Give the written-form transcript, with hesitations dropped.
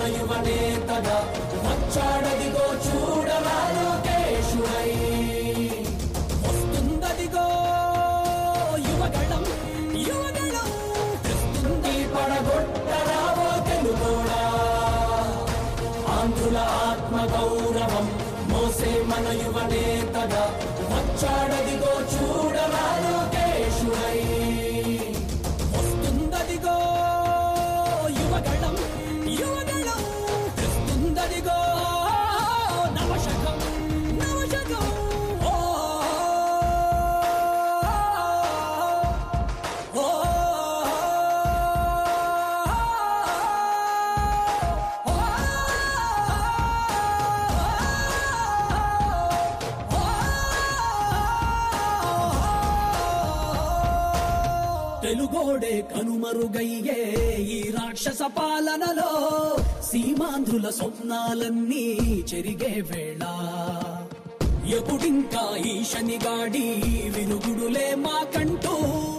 యువ నేతగా వచ్చాడదిగో చూడరా లోకేశుడై వస్తుందదిగో యువగళం యువగళం తెస్తుంది పడగొట్టరావో తెలుగోడా ఆంధ్రుల ఆత్మ గౌరవం మోసే మన యువ నేతగా వచ్చాడదిగో చూడరా లోకేశుడై వస్తుందదిగో యువగళం యువగళం తెస్తుందదిగో నవశకం నవశకం తెలుగోడే కనుమరుగయ్యే ఈ రాక్షస పాలనలో సీమాంధ్రుల స్వప్నాలన్నీ చెరిగే వేళ ఎప్పుడింకా ఈ శనిగాడి వినుగుడులే మాకంటూ